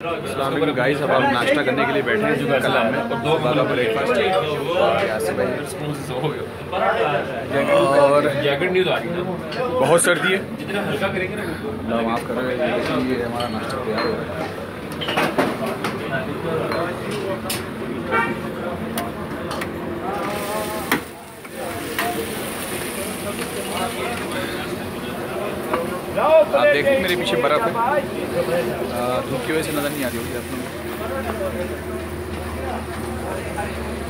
अस्सलाम वालेकुम गाइस, अब हम नाश्ता करने के लिए बैठे हैं जो कलाम में और दो वाला ब्रेकफास्ट और यासी भाई और जैकेट नहीं उतारी ना, बहुत सर्दी है, जितना हल्का करेंगे ना माफ़ कर रहे हैं। ये हमारा नाश्ता तैयार हो रहा है। आप देखिए मेरे पीछे बर्फ़ है, धूप की वजह से नज़र नहीं आ रही होगी आपको।